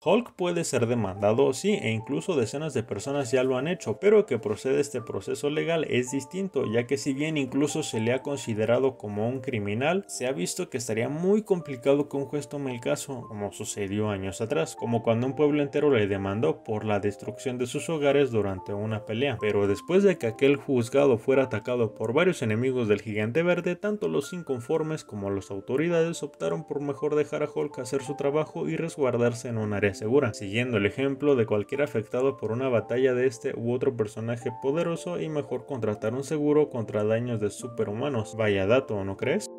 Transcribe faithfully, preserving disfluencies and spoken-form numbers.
Hulk puede ser demandado, sí, e incluso decenas de personas ya lo han hecho, pero que procede este proceso legal es distinto, ya que si bien incluso se le ha considerado como un criminal, se ha visto que estaría muy complicado que un juez tome el caso, como sucedió años atrás, como cuando un pueblo entero le demandó por la destrucción de sus hogares durante una pelea. Pero después de que aquel juzgado fuera atacado por varios enemigos del Gigante Verde, tanto los inconformes como las autoridades optaron por mejor dejar a Hulk hacer su trabajo y resguardarse en un área segura, siguiendo el ejemplo de cualquier afectado por una batalla de este u otro personaje poderoso, y mejor contratar un seguro contra daños de superhumanos. Vaya dato, ¿no crees?